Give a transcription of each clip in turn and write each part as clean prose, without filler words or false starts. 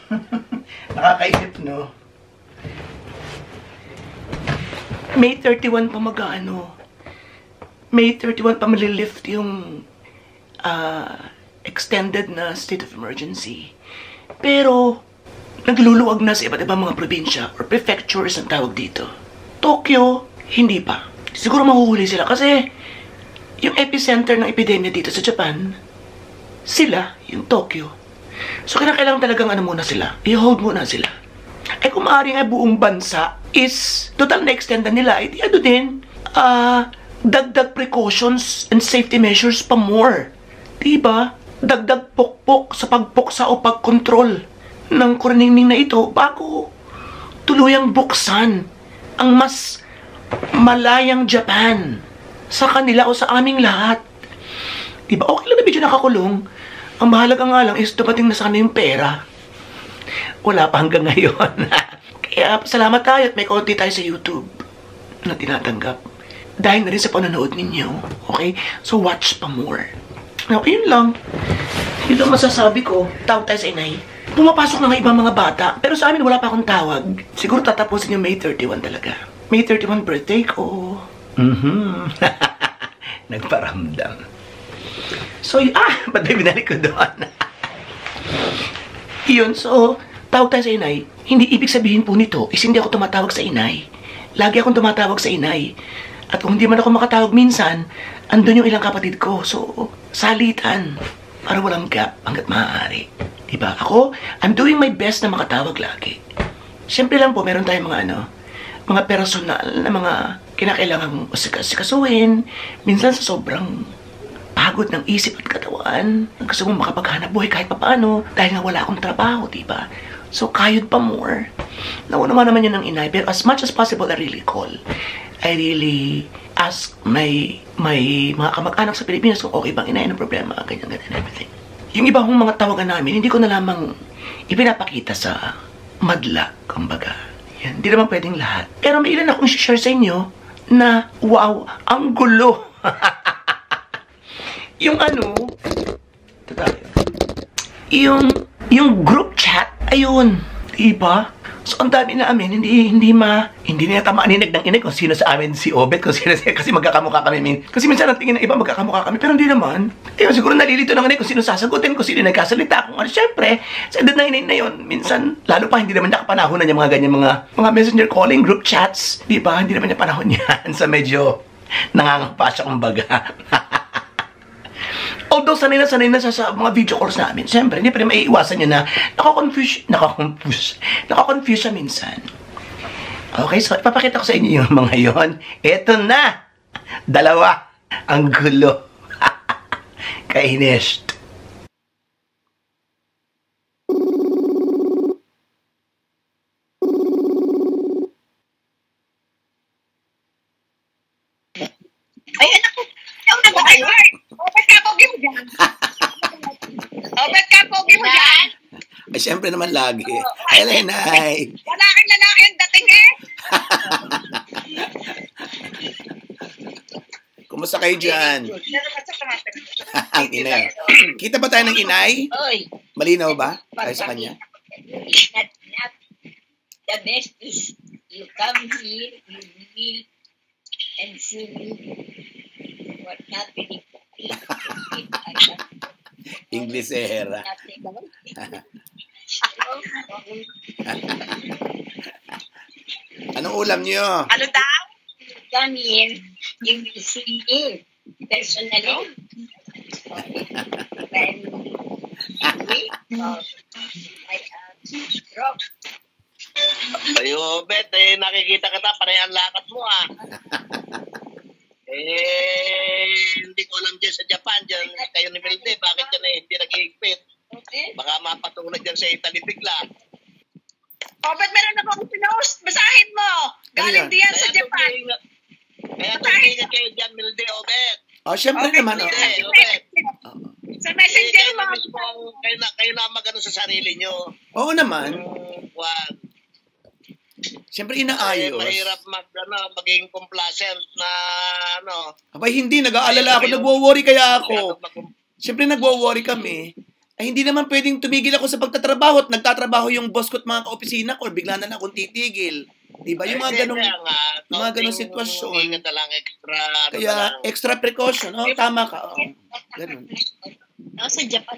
Nakakaisip, no? May 31 pa May 31 pa malilift yung extended na state of emergency. Pero, nagluluwag na sa iba't ibang mga probinsya or prefectures ang tawag dito. Tokyo, hindi pa. Siguro mahuhuli sila kasi yung epicenter ng epidemya dito sa Japan, sila, yung Tokyo. So, kailangan talagang muna sila. I-hold muna sila. Eh kung maaari nga buong bansa is total na extend na nila, eh di din, dagdag precautions and safety measures pa more. Diba? Dagdag pukpok sa pagpuksa o pagkontrol ng kuraningning na ito bago tuluyang buksan ang mas malayang Japan sa kanila o sa aming lahat. Diba? Okay lang na medyo nakakulong. Ang mahalaga nga lang is dumating na sana yung pera. Wala pa hanggang ngayon. Kaya salamat tayo at may konti tayo sa YouTube na tinatanggap. Dahil na rin sa panonood ninyo. Okay? So watch pa more. Now, yun lang. Yun lang masasabi ko. Tawag tayo sa inay. Pumapasok na nga ibang mga bata. Pero sa amin wala pa akong tawag. Siguro tatapusin yung May 31 talaga. May 31 birthday ko. Nagparamdam. So, ba't may binalik ko doon? Yun, so, tawag tayo sa inay. Hindi ibig sabihin po nito is hindi ako tumatawag sa inay. Lagi akong tumatawag sa inay. At kung hindi man ako makatawag minsan, andun yung ilang kapatid ko. So, salitan. Para walang gap hanggat maaari. Diba? Ako, I'm doing my best na makatawag lagi. Siyempre lang po, meron tayong mga personal na mga kinakailangang sikasuin. Minsan sa sobrang pagod ng isip at katawan. Gusto mong makapaghanap buhay kahit papaano dahil nga wala akong trabaho, diba? So, kayod pa more. Nauna naman yun ng inay. Pero as much as possible, I really call. I really ask my mga kamag-anak sa Pilipinas kung okay bang inay ng problema, ganyan, everything. Yung iba kong mga tawagan namin, hindi ko na lamang ipinapakita sa madla, kumbaga. Yan, hindi naman pwedeng lahat. Pero may ilan akong share sa inyo na, wow, ang gulo. Yung yung group chat, ayun, diba? So, ang dami namin, hindi niya tamaaninag ng inay kung sino sa amin si Obet, kung sino siya, kasi magkakamukha kami. Kasi minsan ang tingin ng iba magkakamukha kami, pero hindi naman. Ayun, siguro nalilito ng inay kung sino sasagutin, kung sino nagkasalita, kung ano. Siyempre, sa edad na inay na yun, minsan, lalo pa hindi naman nakapanahonan yung mga ganyan, mga messenger calling, group chats, di ba? Hindi naman niya panahon yan sa medyo nangangapa siya, kumbaga. Although sanay na sa mga video calls namin, siyempre, hindi pa rin maiiwasan niya na nakakonfuse siya minsan. Okay, so ipapakita ko sa inyo yung mga yon. Eto na! Dalawa! Ang gulo. Kainis. Ay, anak ko! Ikaw na ba kayo? Ba't ka pogi mo dyan? Ba't ka pogi mo dyan? Ay, siyempre naman lagi. Ay, Lenay. Lalaki ang dating eh. Kumusta kayo dyan? Ang inay. Kita ba tayo ng inay? Oy. Malinaw ba? Tayo sa kanya? The best is you come here, you will, and see me. What happening? Inglesera. Anong ulam niyo? Ano daw? Come here, you will see me personally. When we I stroke. Ayo, Bet, nakikita kita, parang ang lakad mo hindi ko alam dyan sa Japan, dyan kayo ni Melde, bakit dyan hindi nag-iigpit? Okay. Baka mapatulad dyan sa Italy bigla. Ba't meron akong pinost? Basahin mo! Galing diyan sa Japan. Kaya tumingin kayo dyan, Melde, Bet. Siyempre naman. Sa messenger mo. Kayo na magano sa sarili nyo. Oo naman. Siyempre inaayos. Mahirap maging complacent na Abay, hindi. Nag-aalala ako. Nagwo-worry kaya ako. Siyempre nagwo-worry kami. Ay, hindi naman pwedeng tumigil ako sa pagtatrabaho at nagtatrabaho yung boss ko at mga kaopisina ko, bigla na lang akong titigil. Di ba? Yung mga ganong, mga ganong sitwasyon. Ingat na lang, extra. Kaya, extra precaution. Oh, tama ka. Oh, ganun. Sa Japan.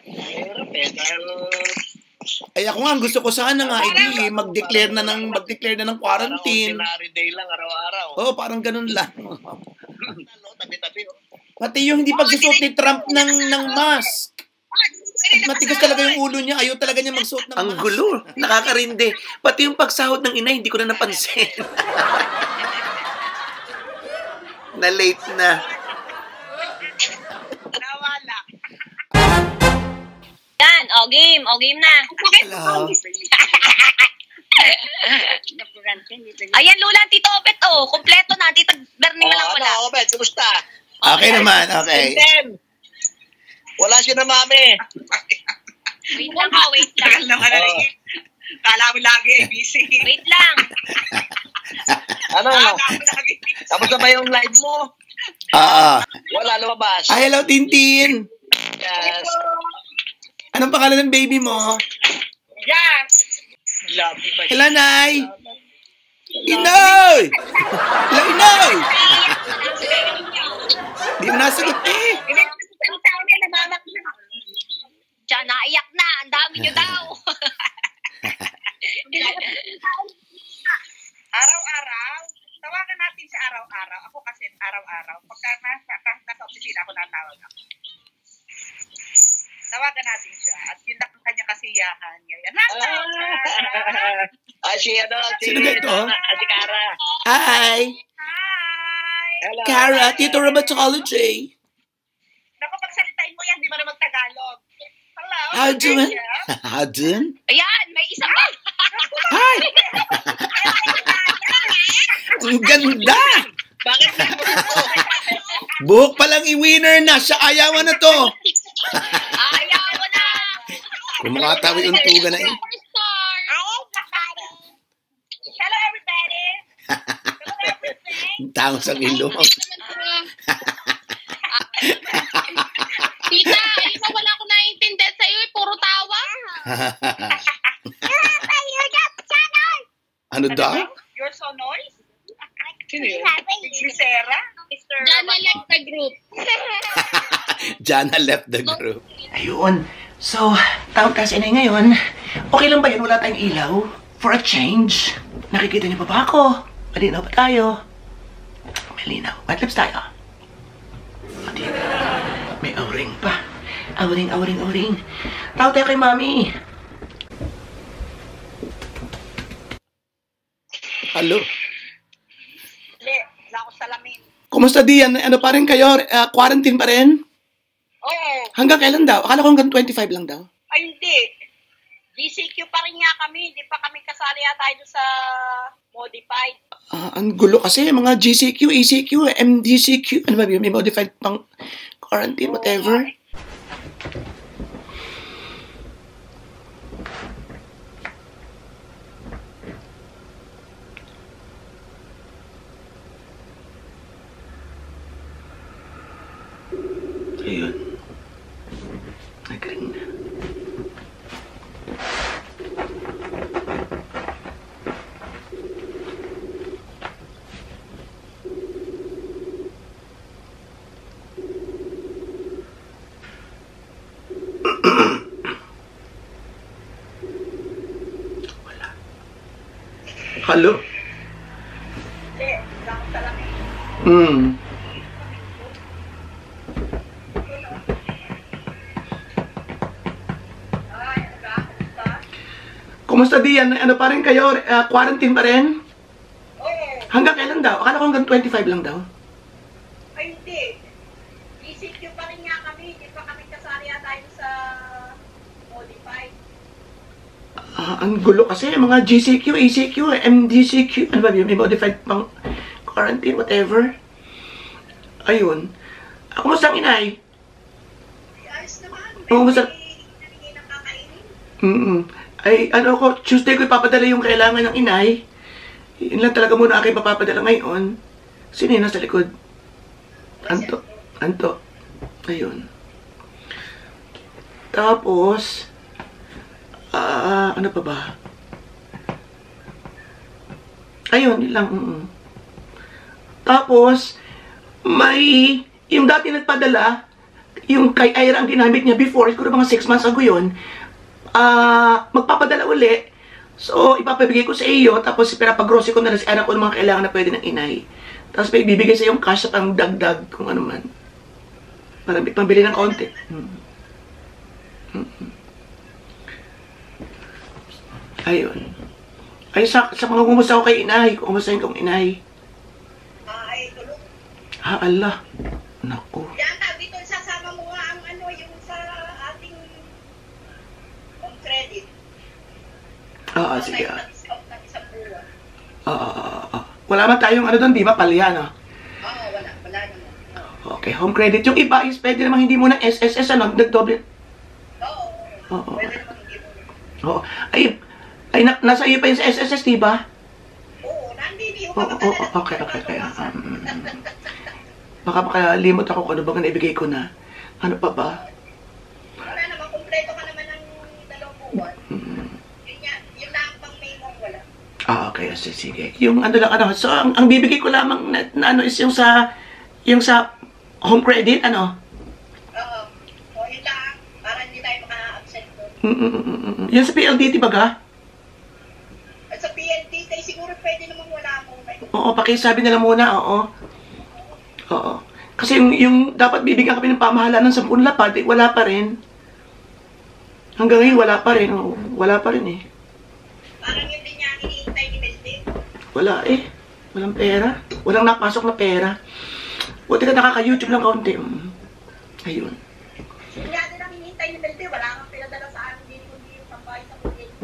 Ay, ako nga, gusto ko sana nga, mag-declare na ng quarantine. Ordinary day lang, araw-araw. Oh, parang ganun lang. Tabi-tabi. Pati yung hindi pagsusuot ni Trump ng mask. Matigas talaga yung ulo niya. Ayaw talaga niya magsuot ng mask. Ang gulo. Nakakarindi. Pati yung pagsahod ng ina, hindi ko na napansin. Na-late na. Nawala. Yan. O, game. O, game na. Hello. Ayan, Lula. Tito Obet, oh. Kompleto na. Tito Bernie na lang wala. Ano, Obet? Kumusta? Okay naman. Okay. Wala siya na mami. Wait lang ha, wait lang. Tagal naman na rin. Kala mo lagi ay busy. Wait lang. Ano? Kala mo lagi busy. Tapos na ba yung live mo? Wala lumabas. Ay, hello, Tintin. Yes. Anong pangalan ng baby mo? Yes! Love you pa. Hello, Nay. Inoy! Hello, Inoy! Di mo nasagot eh. Diyan, naiyak na. Ang dami nyo daw. Araw-araw. Tawagan natin sa araw-araw. Ako kasi araw-araw. Pagka nasa opisina ako natawag ako. Tawagan natin siya. At yun ang kanyang kasiyahan niya. Yan. Si Sino ba ito? Si Cara. Hi. Hi! Hello. Cara, Tito Rheumatology. Naku, pagsalitain mo yan, di ba na magtagalog? Hello? How doing? Yeah. How doing? Ayan, may isa pa. Hi! Ang ganda! Bakit hindi mo ito? Buhok palang i-winner na. Siya ayawan na to. Ayaw mo na. Kumakatawi yung tuga na eh. Superstar. Hello, everybody! Hello, everything! Tangos ang ilong. Tita, ayun mo, wala akong naiintindihan sa'yo. Puro tawa. Ano daw? You're so noise? Sino yun? Si Sarah? Jana left the group. Jana left the group. Ayun. So, tawag kasi na ngayon. Okay lang ba yun? Wala tayong ilaw? For a change. Nakikita niyo pa ba ako? Malinaw ba tayo? Malinaw. White lips tayo. O, di ba? May auring pa. Auring. Tawag tayo kay Mami. Hello. Hindi, wala akong salamin. Kumusta Dian? Ano pa rin kayo? Quarantine pa rin? Oo. Hanggang kailan daw? Akala ko hanggang 25 lang daw. Ay, hindi. GCQ pa rin nga kami. Hindi pa kami kasali yata doon sa modified. Ang gulo kasi. Mga GCQ, ECQ, MDCQ. Ano ba yun? May modified pang quarantine, whatever. Ayun. Nag-ring na. Wala. Hello? Hindi, wala akong salamin. Ay, basta? Kumusta Dian? Ano pa rin kayo? Quarantine pa rin? Oo. Hanggang kailan daw? Akala ko hanggang 25 lang daw. Ay, hindi. GCQ pa rin nga kami. Hindi pa kami kasali yata doon sa modified. Ang gulo kasi. Mga GCQ, ECQ, MDCQ. Ano ba yun? May modified pang quarantine, whatever. Ayun. Kumusta ang inay? Ayos naman. Oo, basta- Naningin ang kakainin. Ay, ano ko, Tuesday ko ipapadala yung kailangan ng inay. Yun lang talaga muna aking papapadala ngayon. Sino yun nasa likod? Anto. Ayun. Tapos, ano pa ba? Ayun, yun lang. Tapos, may, yung dati nagpadala, yung kay Ira ang ginamit niya before, siguro mga 6 months ago yun, magpapadala uli. So, ipapabigay ko sa iyo, tapos pinapag-grocery ko na rin sa anak ko ng mga kailangan na pwede ng inay. Tapos may bibigay sa yung cash sa pang-dagdag, kung ano man. Para pambili ng konti. Ayun. Ay, sa mga kumusta ko kay inay, kumustahin kong inay. Ay, tulog. Allah. Naku. Yan, dito sasama mo nga ang ano, yung sa ating home credit. Sige. Discount ng isang buwan. Wala man tayong ano doon, di ba? Palya, no? Oo, wala naman. Okay, home credit. Yung iba is pwede namang hindi muna SSS, ano? Nagdoble. Oo. Pwede naman hindi mo. Oo. Ay, nasa iyo pa yung sa SSS, di ba? Oo, nandito. Okay. Baka makalimot ako kung ano bang naibigay ko na. Ano pa ba? Wala naman, kumpleto ka naman ng 2 buwan. Yun lang pang May mo wala. Okay. Sige. Yung ano lang, ano. So, ang bibigay ko lamang na ano is yung sa home credit, ano? Oo. O, yun lang. Para hindi tayo maka-absent doon. Yan sa PLDT baga? At sa PNT, tayo siguro pwede naman wala mo. Oo, pakisabi na lang muna, oo. Kasi yung dapat bibigyan kami ng pamahalaan ng 10 lapad, wala pa rin. Hanggang ngayon, wala pa rin. Wala pa rin eh. Parang yun din niya hinihintay ni Meldy. Wala eh. Walang pera. Walang napasok na pera. Buti ka nakaka-YouTube ng kaunti. Ayun. Yun nga din ang hinihintay ni Meldy. Wala kang pinadala sa amin din kundi yung pambayad sa kulit.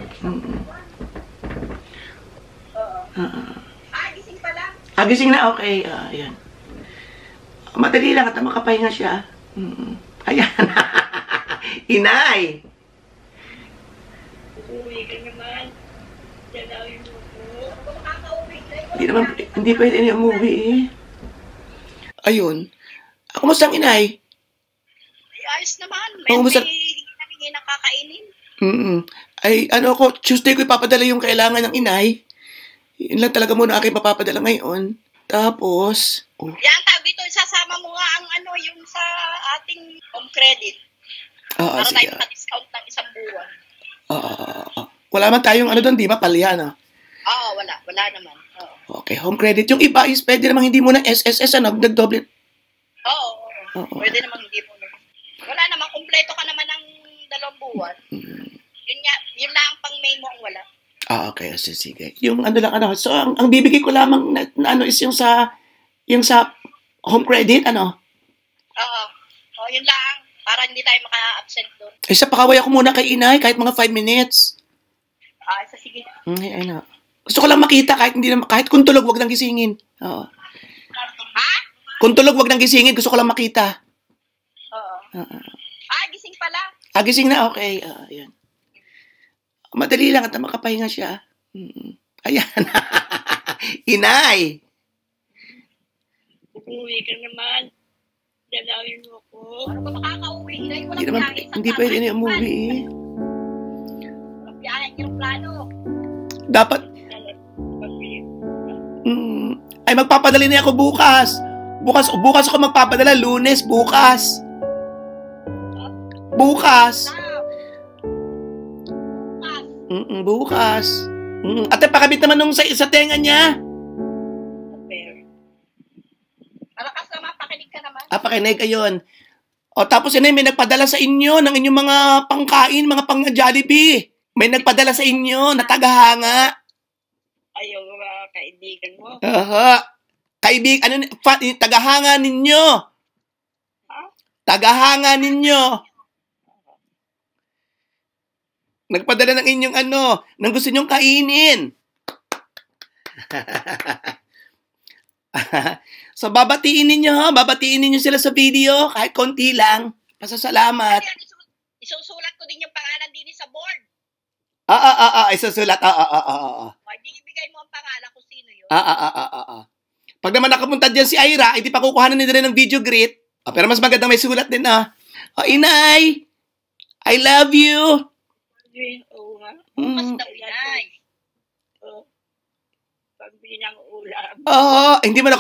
Gising pala. Gising na? Okay. Ayan. Madali lang at makapahinga siya. Ayan. Inay! Uuwi ka naman. Dalawin mo po. Makaka-uwi na. Hindi pwede niya umuwi eh. Ayun. Kumusta ang inay? Ayos naman. Kumusta? May nakakainin. Ay, ano ako, Tuesday ko ipapadala yung kailangan ng inay. Yun lang talaga muna aking papapadala ngayon. Tapos, Yan, tawag dito, sasama mo nga ang ano, yung sa ating home credit. Para sige. tayo maka-discount ng isang buwan. Wala man tayong ano doon, di ba? Palya, no? Oo, wala naman. Oo. Okay, home credit. Yung iba is pwede namang hindi muna SSS, ano? Nagdoble. Oo. Pwede namang hindi mo. Wala naman, kumpleto ka naman ng 2 buwan. Yun lang ang pang May mo ang wala. Okay, sige. Yung ano lang, ano. So, ang bibigay ko lamang na ano is yung sa home credit, ano? Oo. Yun lang. Para hindi tayo maka-absent doon. Sa pakaway ako muna kay inay, kahit mga 5 minutes. Sige. Ano. Gusto ko lang makita, kahit kung tulog, wag nang gisingin. Oo. Kung tulog, wag nang gisingin, gusto ko lang makita. Oo. Gising pala. Gising na, okay. Ayan. Madali lang at makapahinga siya. Ayan. Inay! Uuwi ka naman. Dalawin mo ko. Ano ba makaka-uwi? Hindi pwede na umuwi eh. Biyahe yung plano. Dapat, ay magpapadali na ako bukas. Bukas ako magpapadala, Lunes, bukas. Bukas. Bukas. Ate, pakabit naman nung sa tenga niya. Malakas naman, pakinig ka naman. Pakinig ayun. Tapos yun, may nagpadala sa inyo ng inyong mga pangkain, mga pang-Jollibee. May nagpadala sa inyo na tagahanga. Ayaw, kaibigan mo. Tagahanga ninyo. Tagahanga ninyo. Nagpadala ng inyong nang gusto nyong kainin. So, babatiin ninyo sila sa video, kahit konti lang. Pasasalamat. Isusulat ko din yung pangalan din sa board. Isusulat. Hindi ibigay mo ang pangalan kung sino yun. Pag naman nakapunta dyan si Ira, hindi pa kukuhanan nila ng video greet. Pero mas magandang may sulat din, Inay! I love you. Oo nga. Bukas Mm. daw, inay. Oh, pambili ng ulam. Oo,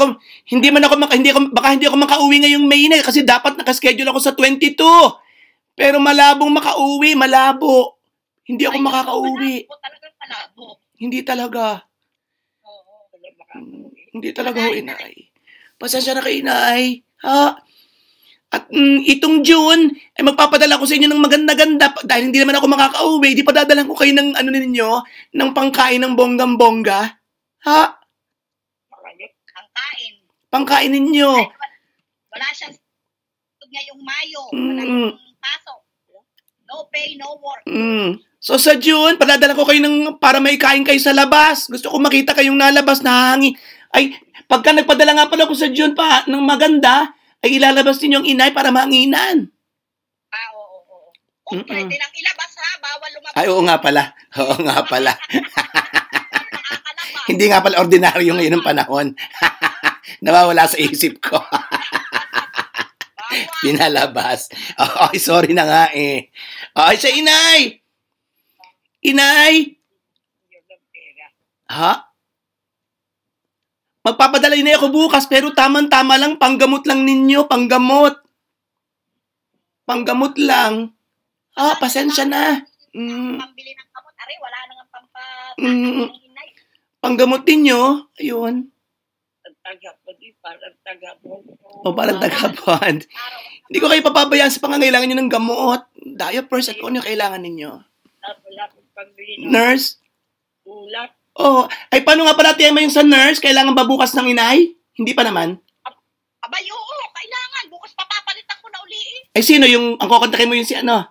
baka hindi ako makauwi ngayong May na kasi dapat nakaschedule ako sa 22. Pero malabong makauwi, malabo. Hindi ako Ay, makakauwi. malabo, talagang malabo. Hindi talaga. Oo. Wala makakauwi. Hindi talaga ho, inay. Pasensya na kay inay. Ha? At itong June, ay magpapadala ko sa inyo ng maganda-ganda. Dahil hindi naman ako makakauwi, di padadalan ko kayo ng ninyo, ng pangkain ng bonggang-bongga. Ha? Makamit. Ang kain. Pangkain ninyo. Ay, wala siyang ngayong Mayo. Wala siyang pasok. No pay, no work. So sa June, padadala ko kayo para may kain kayo sa labas. Gusto ko makita kayong nalabas na hangi. Ay, pagka nagpadala nga pala ko sa June pa ng maganda, ay ilalabas ninyo ang inay para manginan. Oo. Kung pwede nang ilabas ha, bawal lumabas. Ay, oo nga pala. Oo nga pala. Nakakalabas. Hindi nga pala ordinaryo ngayon ng panahon. Nawawala sa isip ko. Bawal. Pinalabas. Ay, sorry na nga eh. Ay, sa inay! Inay! Yun ang pera. Ha? Magpapadala na ako bukas pero tama-tama lang, panggamot lang ninyo, panggamot. Panggamot lang. Pasensya na. Pambili ng kamot. Ari, wala nang pampatake Mm. ng inay. Panggamot ninyo, ayun. Ang taga-pudi, parang taga-pudi. Parang tagapon. Araw. Hindi ko kayo papabayaan sa pangangailangan nyo ng gamot. Diapers at kung ano yung kailangan ninyo. Wala akong pambili ng Nurse? ulam. Ay paano nga pala tema yung sa nurse? Kailangan ba bukas ng inay? Hindi pa naman. Abay, oo, kailangan. Bukas papapalitan ko na uli eh. Ay sino yung, ang kukontakin mo yung si ano?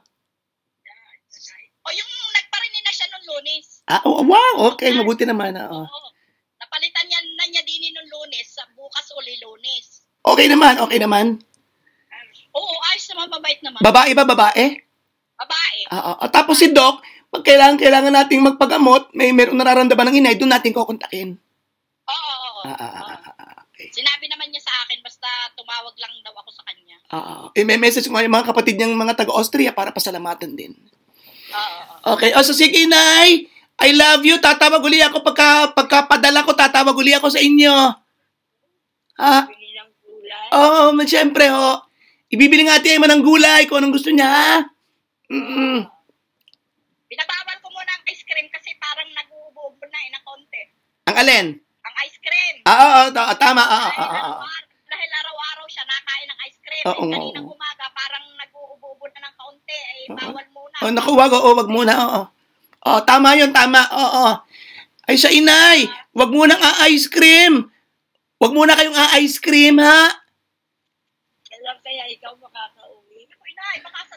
O yung nagparinig na siya nung Lunes. Wow, okay, mabuti naman. Oo. Oo. Napalitan na niya din nung Lunes. Sa bukas uli Lunes. Okay naman. Oo, ayos naman, mabait naman. Babae ba, babae? Babae. Tapos si Doc, pag kailangan nating magpagamot, meron nararamdaman ng inay, doon natin kukontakin. Oo. Okay. Sinabi naman niya sa akin, basta tumawag lang daw ako sa kanya. May message ko nga yung mga kapatid niyang mga taga-Austria para pasalamatan din. Oo. Okay, so sige, inay. I love you. Tatawag uli ako pagkapadala ko, tatawag uli ako sa inyo. Ha? Pambili ng gulay. Siyempre, ho. Ibibili nga ati mo ng gulay kung anong gusto niya, ha? Binabawal ko muna ang ice cream kasi parang nag-uubo na ng konti. Ang alin? Ang ice cream. Tama. Dahil araw-araw siya nakain ng ice cream. Oo, Kaninang umaga parang nag-uubo na ng kaunti. Bawal muna. Naku, wag muna, tama yun, tama, Ay, sa inay, wag muna a-ice cream. Wag muna kayong a-ice cream, ha? Kailan kaya ikaw makakauwi? Ako, inay, baka sa...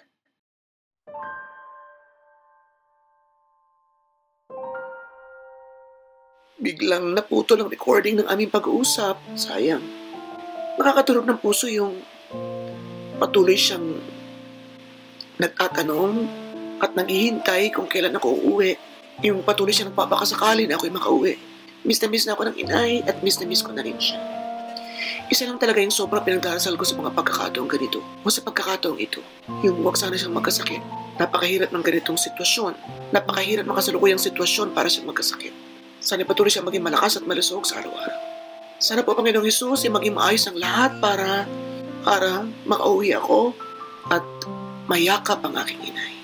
Biglang naputol ang recording ng aming pag-uusap. Sayang. Nakakatulog ng puso yung patuloy siyang nagtatanong at naghihintay kung kailan ako uuwi. Yung patuloy siyang nagpapakasakali na ako'y makauwi. Miss na miss na ako ng inay at miss na miss ko na rin siya. Isa lang talaga yung sobrang pinagdarasal ko sa mga pagkakataong ganito o sa pagkakataong ito. Yung huwag sana siyang magkasakit. Napakahirap ng ganitong sitwasyon. Napakahirap makasalukuyang sitwasyon para siyang magkasakit. Sana patuloy siyang maging malakas at malusog sa araw-araw. Sana po, Panginoong Hesus, ay maging maayos ang lahat para makauwi ako at mayakap ang aking inay.